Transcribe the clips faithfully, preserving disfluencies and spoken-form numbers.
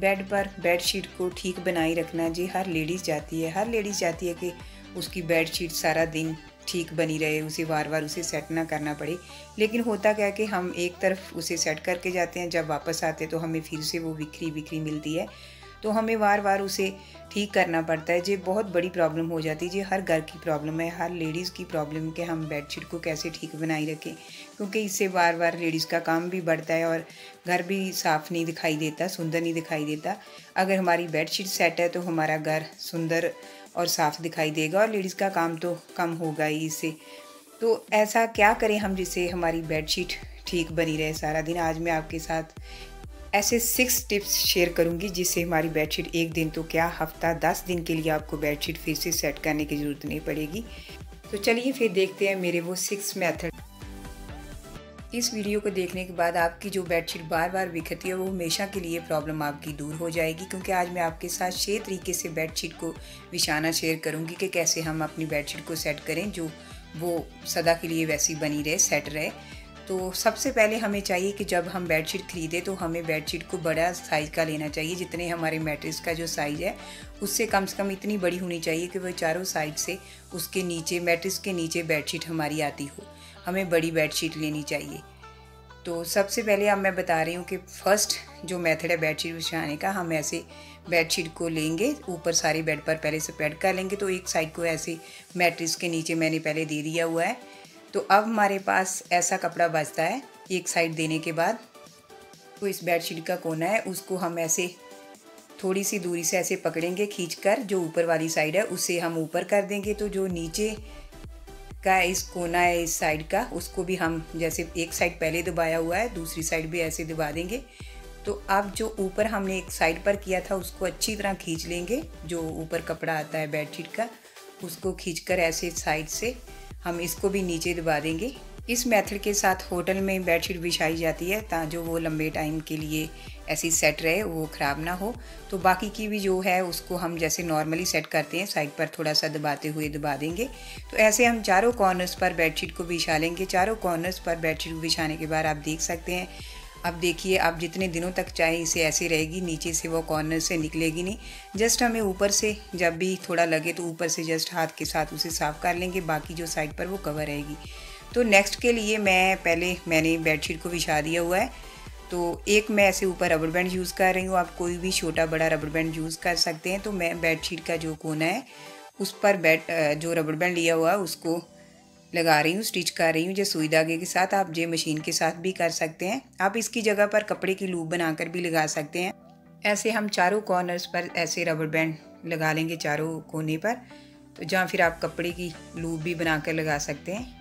Bed पर bedsheet को ठीक बनाए रखना जी हर लेडीज़ चाहती है। हर लेडीज़ चाहती है कि उसकी बेडशीट सारा दिन ठीक बनी रहे, उसे बार बार उसे सेट ना करना पड़े। लेकिन होता क्या है कि हम एक तरफ उसे सेट करके जाते हैं, जब वापस आते हैं तो हमें फिर से वो बिखरी बिखरी मिलती है, तो हमें बार बार उसे ठीक करना पड़ता है। जी बहुत बड़ी प्रॉब्लम हो जाती है। जी हर घर की प्रॉब्लम है, हर लेडीज़ की प्रॉब्लम कि हम बेडशीट को कैसे ठीक बनाए रखें, क्योंकि इससे बार बार लेडीज़ का काम भी बढ़ता है और घर भी साफ़ नहीं दिखाई देता, सुंदर नहीं दिखाई देता। अगर हमारी बेडशीट सेट है तो हमारा घर सुंदर और साफ़ दिखाई देगा और लेडीज़ का काम तो कम होगा ही इससे। तो ऐसा क्या करें हम जिससे हमारी बेडशीट ठीक बनी रहे सारा दिन। आज मैं आपके साथ ऐसे सिक्स टिप्स शेयर करूंगी जिससे हमारी बेडशीट एक दिन तो क्या हफ्ता दस दिन के लिए आपको बेडशीट फिर से सेट करने की ज़रूरत नहीं पड़ेगी। तो चलिए फिर देखते हैं मेरे वो सिक्स मेथड। इस वीडियो को देखने के बाद आपकी जो बेडशीट बार बार बिखरती है वो हमेशा के लिए प्रॉब्लम आपकी दूर हो जाएगी, क्योंकि आज मैं आपके साथ छः तरीके से बेडशीट को बिछाना शेयर करूंगी कि कैसे हम अपनी बेडशीट को सेट करें जो वो सदा के लिए वैसी बनी रहे, सेट रहे। तो सबसे पहले हमें चाहिए कि जब हम बेडशीट ख़रीदें तो हमें बेडशीट को बड़ा साइज़ का लेना चाहिए। जितने हमारे मैट्रेस का जो साइज़ है उससे कम से कम इतनी बड़ी होनी चाहिए कि वह चारों साइड से उसके नीचे मैट्रेस के नीचे बेडशीट हमारी आती हो। हमें बड़ी बेडशीट लेनी चाहिए। तो सबसे पहले अब मैं बता रही हूँ कि फ़र्स्ट जो मेथड है बेडशीट बिछाने का, हम ऐसे बेडशीट को लेंगे, ऊपर सारे बेड पर पहले स्प्रेड कर लेंगे। तो एक साइड को ऐसे मैट्रेस के नीचे मैंने पहले दे दिया हुआ है। तो अब हमारे पास ऐसा कपड़ा बचता है एक साइड देने के बाद। तो इस बेडशीट का कोना है उसको हम ऐसे थोड़ी सी दूरी से ऐसे पकड़ेंगे खींचकर, जो ऊपर वाली साइड है उसे हम ऊपर कर देंगे। तो जो नीचे का इस कोना है इस साइड का, उसको भी हम जैसे एक साइड पहले दबाया हुआ है दूसरी साइड भी ऐसे दबा देंगे। तो अब जो ऊपर हमने एक साइड पर किया था उसको अच्छी तरह खींच लेंगे। जो ऊपर कपड़ा आता है बेडशीट का उसको खींचकर ऐसे साइड से हम इसको भी नीचे दबा देंगे। इस मेथड के साथ होटल में बेडशीट बिछाई जाती है ताकि वो लंबे टाइम के लिए ऐसी सेट रहे, वो ख़राब ना हो। तो बाकी की भी जो है उसको हम जैसे नॉर्मली सेट करते हैं साइड पर थोड़ा सा दबाते हुए दबा देंगे। तो ऐसे हम चारों कॉर्नर्स पर बेडशीट को बिछा लेंगे। चारों कॉर्नर्स पर बेडशीट बिछाने के बाद आप देख सकते हैं, अब देखिए आप जितने दिनों तक चाहे इसे ऐसे रहेगी, नीचे से वो कॉर्नर से निकलेगी नहीं। जस्ट हमें ऊपर से जब भी थोड़ा लगे तो ऊपर से जस्ट हाथ के साथ उसे साफ़ कर लेंगे, बाकी जो साइड पर वो कवर रहेगी। तो नेक्स्ट के लिए मैं पहले मैंने बेडशीट को बिछा दिया हुआ है। तो एक मैं ऐसे ऊपर रबर बैंड यूज़ कर रही हूँ, आप कोई भी छोटा बड़ा रबर बैंड यूज़ कर सकते हैं। तो मैं बेडशीट का जो कोना है उस पर बेड जो रबर बैंड लिया हुआ है उसको लगा रही हूँ, स्टिच कर रही हूँ जो सुई धागे के साथ। आप जे मशीन के साथ भी कर सकते हैं। आप इसकी जगह पर कपड़े की लूप बनाकर भी लगा सकते हैं। ऐसे हम चारों कॉर्नर्स पर ऐसे रबर बैंड लगा लेंगे चारों कोने पर। तो जहाँ फिर आप कपड़े की लूप भी बनाकर लगा सकते हैं।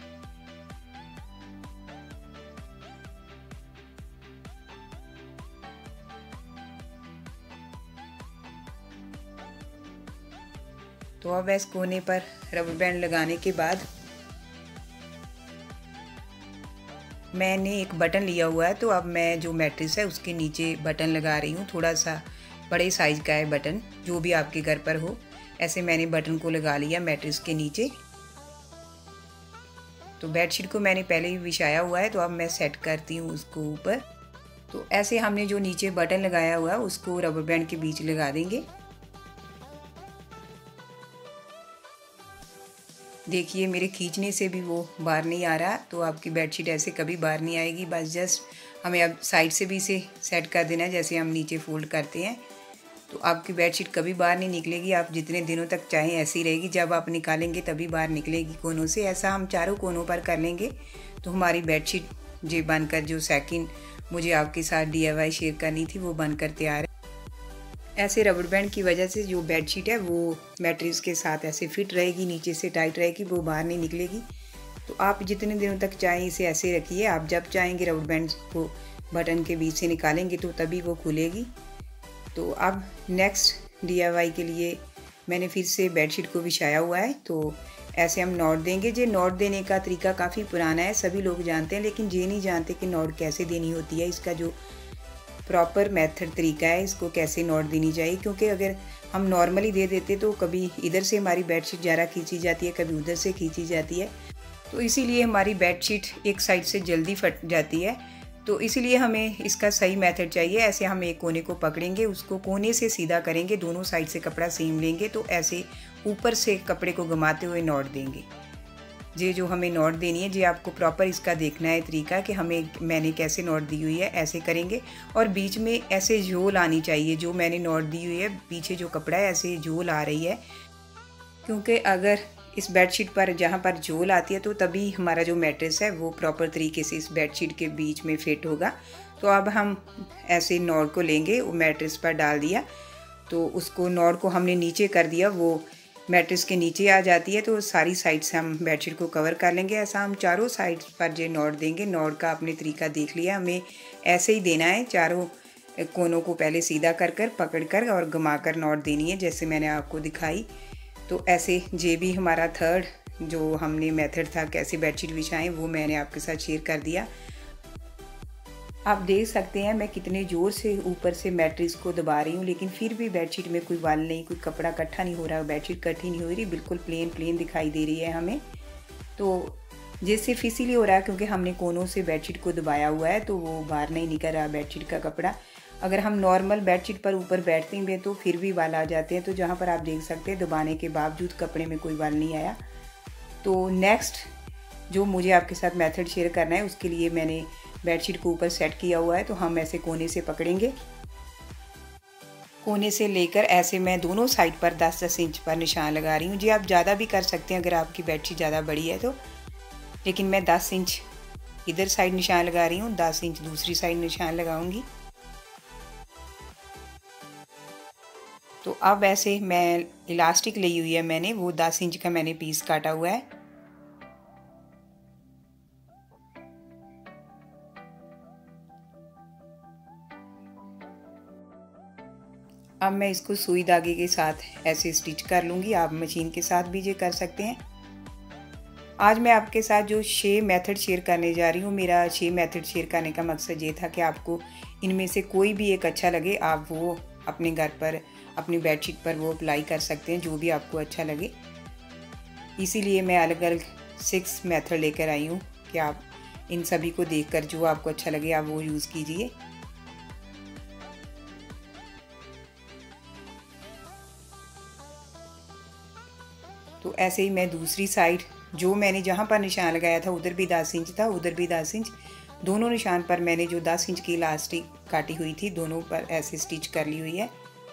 तो अब इस कोने पर रबर बैंड लगाने के बाद मैंने एक बटन लिया हुआ है। तो अब मैं जो मैट्रेस है उसके नीचे बटन लगा रही हूँ। थोड़ा सा बड़े साइज़ का है बटन, जो भी आपके घर पर हो। ऐसे मैंने बटन को लगा लिया मैट्रेस के नीचे। तो बेडशीट को मैंने पहले ही बिछाया हुआ है, तो अब मैं सेट करती हूँ उसको ऊपर। तो ऐसे हमने जो नीचे बटन लगाया हुआ है उसको रबर बैंड के बीच लगा देंगे। देखिए मेरे खींचने से भी वो बाहर नहीं आ रहा। तो आपकी बेडशीट ऐसे कभी बाहर नहीं आएगी। बस जस्ट हमें अब साइड से भी इसे सेट कर देना है जैसे हम नीचे फोल्ड करते हैं। तो आपकी बेडशीट कभी बाहर नहीं निकलेगी। आप जितने दिनों तक चाहें ऐसी रहेगी, जब आप निकालेंगे तभी बाहर निकलेगी कोनों से। ऐसा हम चारों कोनों पर कर लेंगे तो हमारी बेडशीट जो बनकर जो सेकंड मुझे आपके साथ डी आई वाई शेयर करनी थी वो बनकर तैयार है। ऐसे रबर बैंड की वजह से जो बेडशीट है वो मैट्रेस के साथ ऐसे फिट रहेगी, नीचे से टाइट रहेगी, वो बाहर नहीं निकलेगी। तो आप जितने दिनों तक चाहें इसे ऐसे रखिए। आप जब चाहेंगे रबर बैंड को बटन के बीच से निकालेंगे तो तभी वो खुलेगी। तो अब नेक्स्ट डी आई वाई के लिए मैंने फिर से बेडशीट को बिछाया हुआ है। तो ऐसे हम नॉट देंगे। ये नॉट देने का तरीका काफ़ी पुराना है, सभी लोग जानते हैं, लेकिन ये नहीं जानते कि नॉट कैसे देनी होती है। इसका जो प्रॉपर मेथड तरीका है, इसको कैसे नॉट देनी चाहिए। क्योंकि अगर हम नॉर्मली दे देते तो कभी इधर से हमारी बेडशीट ज़्यादा खींची जाती है, कभी उधर से खींची जाती है। तो इसीलिए हमारी बेडशीट एक साइड से जल्दी फट जाती है। तो इसीलिए हमें इसका सही मेथड चाहिए। ऐसे हम एक कोने को पकड़ेंगे, उसको कोने से सीधा करेंगे, दोनों साइड से कपड़ा सीम लेंगे, तो ऐसे ऊपर से कपड़े को घुमाते हुए नॉट देंगे। ये जो हमें नॉट देनी है, ये आपको प्रॉपर इसका देखना है तरीका कि हमें मैंने कैसे नॉट दी हुई है, ऐसे करेंगे। और बीच में ऐसे झोल आनी चाहिए, जो मैंने नॉट दी हुई है पीछे जो कपड़ा है ऐसे झोल आ रही है, क्योंकि अगर इस बेडशीट पर जहाँ पर झोल आती है तो तभी हमारा जो मैट्रेस है वो प्रॉपर तरीके से इस बेडशीट के बीच में फिट होगा। तो अब हम ऐसे नॉट को लेंगे, वो मैट्रेस पर डाल दिया, तो उसको नॉट को हमने नीचे कर दिया, वो मैट्रेस के नीचे आ जाती है। तो सारी साइड से हम बेडशीट को कवर कर लेंगे। ऐसा हम चारों साइड पर जो नॉट देंगे, नॉट का आपने तरीका देख लिया, हमें ऐसे ही देना है। चारों कोनों को पहले सीधा कर कर पकड़ कर और घुमा कर नॉट देनी है, जैसे मैंने आपको दिखाई। तो ऐसे ये भी हमारा थर्ड जो हमने मेथड था कैसे बेडशीट बिछाएं, वो मैंने आपके साथ शेयर कर दिया। आप देख सकते हैं मैं कितने ज़ोर से ऊपर से मैट्रेस को दबा रही हूँ, लेकिन फिर भी बेडशीट में कोई वाल नहीं, कोई कपड़ा इकट्ठा नहीं हो रहा, बेडशीट इकट्ठी नहीं हो रही, बिल्कुल प्लेन प्लेन दिखाई दे रही है हमें। तो ये सिर्फ इसीलिए हो रहा है क्योंकि हमने कोनों से बेडशीट को दबाया हुआ है, तो वो बाहर नहीं निकल रहा बेडशीट का कपड़ा। अगर हम नॉर्मल बेडशीट पर ऊपर बैठते हैं तो फिर भी वाल आ जाते हैं। तो जहाँ पर आप देख सकते हैं दबाने के बावजूद कपड़े में कोई वाल नहीं आया। तो नेक्स्ट जो मुझे आपके साथ मेथड शेयर करना है, उसके लिए मैंने बेडशीट को ऊपर सेट किया हुआ है। तो हम ऐसे कोने से पकड़ेंगे, कोने से लेकर ऐसे मैं दोनों साइड पर दस दस इंच पर निशान लगा रही हूँ। जी आप ज़्यादा भी कर सकते हैं अगर आपकी बेडशीट ज़्यादा बड़ी है तो, लेकिन मैं दस इंच इधर साइड निशान लगा रही हूँ, दस इंच दूसरी साइड निशान लगाऊंगी। तो अब ऐसे मैं इलास्टिक ली हुई है मैंने, वो दस इंच का मैंने पीस काटा हुआ है। अब मैं इसको सुई धागे के साथ ऐसे स्टिच कर लूँगी। आप मशीन के साथ भी ये कर सकते हैं। आज मैं आपके साथ जो छः मेथड शेयर करने जा रही हूँ, मेरा छः मेथड शेयर करने का मकसद ये था कि आपको इनमें से कोई भी एक अच्छा लगे, आप वो अपने घर पर अपनी बेडशीट पर वो अप्लाई कर सकते हैं, जो भी आपको अच्छा लगे। इसीलिए मैं अलग अलग सिक्स मेथड लेकर आई हूँ कि आप इन सभी को देखकर जो आपको अच्छा लगे आप वो यूज़ कीजिए। तो ऐसे ही मैं दूसरी साइड जो मैंने जहाँ पर निशान लगाया था उधर भी दस इंच था, उधर भी दस इंच, दोनों निशान पर मैंने जो दस इंच की इलास्टिक काटी हुई थी दोनों पर ऐसे स्टिच कर ली हुई है।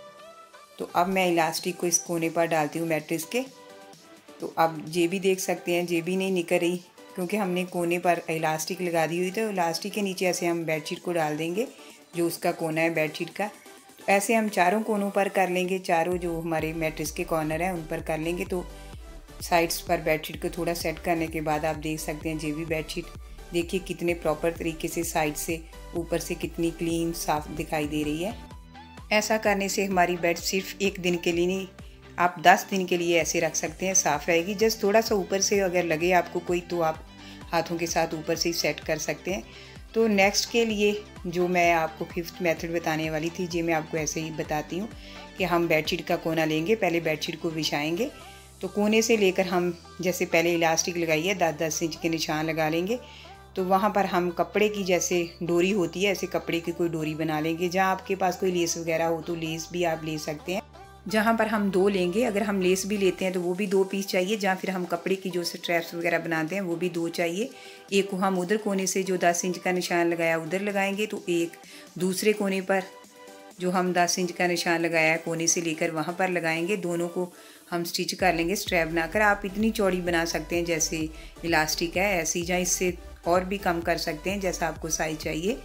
तो अब मैं इलास्टिक को इस कोने पर डालती हूँ मैट्रेस के। तो अब ये भी देख सकते हैं ये भी नहीं निकल रही, क्योंकि हमने कोने पर इलास्टिक लगा दी हुई। तो इलास्टिक के नीचे ऐसे हम बेडशीट को डाल देंगे, जो उसका कोना है बेडशीट का। तो ऐसे हम चारों कोनों पर कर लेंगे, चारों जो हमारे मैट्रेस के कॉर्नर हैं उन पर कर लेंगे। तो साइड्स पर बेडशीट को थोड़ा सेट करने के बाद आप देख सकते हैं ये भी बेडशीट देखिए कितने प्रॉपर तरीके से साइड से ऊपर से कितनी क्लीन साफ दिखाई दे रही है। ऐसा करने से हमारी बेड सिर्फ एक दिन के लिए नहीं, आप दस दिन के लिए ऐसे रख सकते हैं, साफ़ रहेगी। जस्ट थोड़ा सा ऊपर से अगर लगे आपको कोई, तो आप हाथों के साथ ऊपर से सेट कर सकते हैं। तो नेक्स्ट के लिए जो मैं आपको फिफ्थ मेथड बताने वाली थी, जी मैं आपको ऐसे ही बताती हूँ कि हम बेडशीट का कोना लेंगे, पहले बेडशीट को बिछाएंगे। तो कोने से लेकर हम जैसे पहले इलास्टिक लगाई है दस दस इंच के निशान लगा लेंगे। तो वहाँ पर हम कपड़े की जैसे डोरी होती है, ऐसे कपड़े की कोई डोरी बना लेंगे। जहाँ आपके पास कोई लेस वगैरह हो तो लेस भी आप ले सकते हैं। जहाँ पर हम दो लेंगे, अगर हम लेस भी लेते हैं तो वो भी दो पीस चाहिए। जहाँ फिर हम कपड़े की जो स्ट्रैप्स वगैरह बनाते हैं वो भी दो चाहिए। एक को हम उधर कोने से जो दस इंच का निशान लगाया उधर लगाएंगे, तो एक दूसरे कोने पर जो हम दस इंच का निशान लगाया है कोने से लेकर वहाँ पर लगाएंगे। दोनों को हम स्टिच कर लेंगे स्ट्रैप बनाकर। आप इतनी चौड़ी बना सकते हैं जैसे इलास्टिक है ऐसी, या इससे और भी कम कर सकते हैं जैसा आपको साइज चाहिए।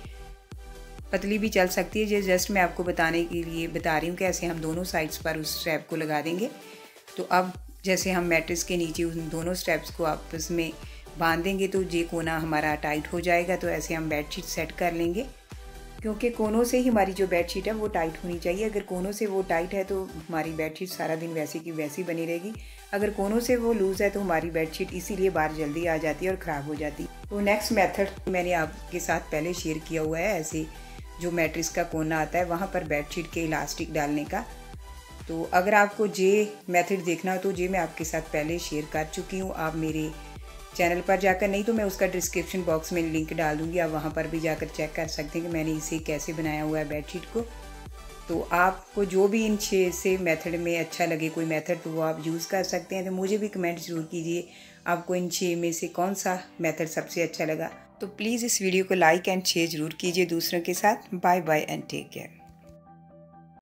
पतली भी चल सकती है। ये जस्ट मैं आपको बताने के लिए बता रही हूँ कि ऐसे हम दोनों साइड्स पर उस स्ट्रैप को लगा देंगे। तो अब जैसे हम मैट्रेस के नीचे उन दोनों स्ट्रैप्स को आपस में बांध देंगे तो ये कोना हमारा टाइट हो जाएगा। तो ऐसे हम बेडशीट सेट कर लेंगे, क्योंकि कोनों से ही हमारी जो बेडशीट है वो टाइट होनी चाहिए। अगर कोनों से वो टाइट है तो हमारी बेडशीट सारा दिन वैसी की वैसी बनी रहेगी। अगर कोनों से वो लूज़ है तो हमारी बेडशीट इसीलिए बाहर जल्दी आ जाती है और ख़राब हो जाती है। तो नेक्स्ट मेथड मैंने आपके साथ पहले शेयर किया हुआ है, ऐसे जो मैट्रेस का कोना आता है वहाँ पर बेडशीट के इलास्टिक डालने का। तो अगर आपको जे मेथड देखना हो तो जे मैं आपके साथ पहले शेयर कर चुकी हूँ। आप मेरे चैनल पर जाकर, नहीं तो मैं उसका डिस्क्रिप्शन बॉक्स में लिंक डाल दूँगी, आप वहाँ पर भी जाकर चेक कर सकते हैं कि मैंने इसे कैसे बनाया हुआ है बेडशीट को। तो आपको जो भी इन छः से मेथड में अच्छा लगे कोई मेथड, तो वो आप यूज़ कर सकते हैं। तो मुझे भी कमेंट ज़रूर कीजिए आपको इन छः में से कौन सा मेथड सबसे अच्छा लगा। तो प्लीज़ इस वीडियो को लाइक एंड शेयर ज़रूर कीजिए दूसरों के साथ। Bye bye and take care.